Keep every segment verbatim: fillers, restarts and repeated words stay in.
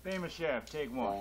Famous chef, take one.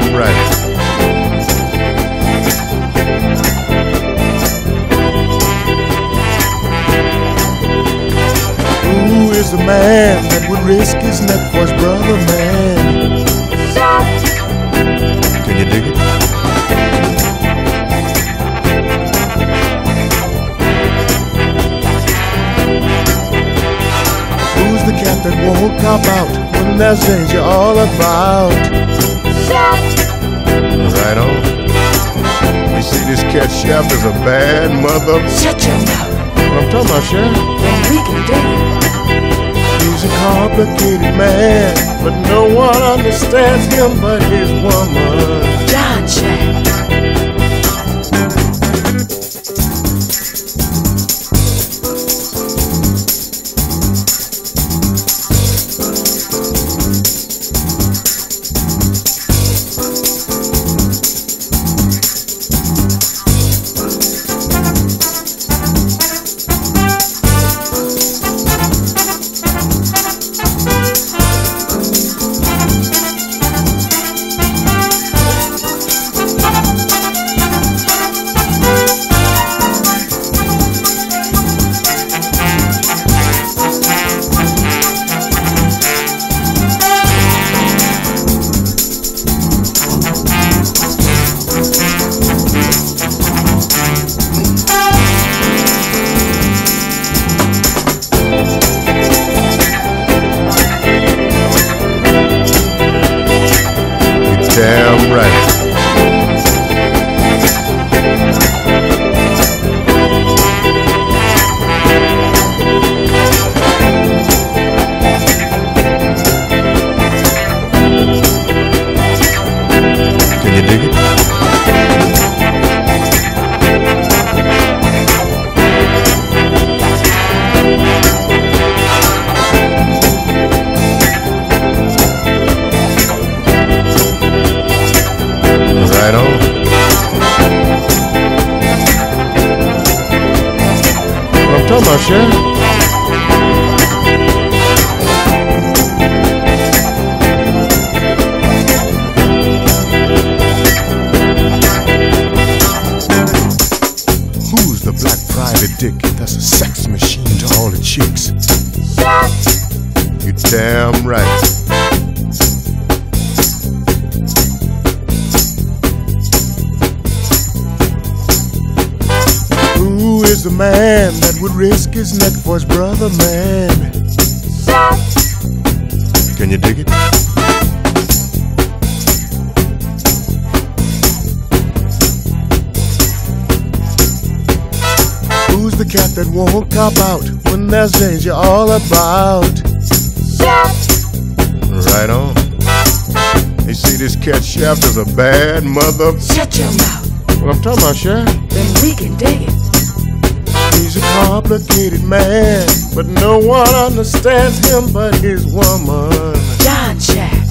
damn right. Who is the man that would risk his neck for his brother, man? Can you dig it? Who's the cat that won't cop out when there's danger all about? Right on. You see, this cat chef is a bad mother. Shut your mouth. What I'm talking about, Chef? Then we can dig it. He's a complicated man, but no one understands him but his woman. John Shack. Damn right. Can you dig it? Right on. What I'm talking about, Chef? Who's the black private dick that's a sex machine to all the chicks? You damn right. Who is the man that would risk his neck for his brother, man? Can you dig it? Who's the cat that won't cop out when there's danger all about? Right on. You see, this cat chef is a bad mother. Shut your mouth. What I'm talking about, Chef? Then we can dig it. He's a complicated man, but no one understands him but his woman. John Shack.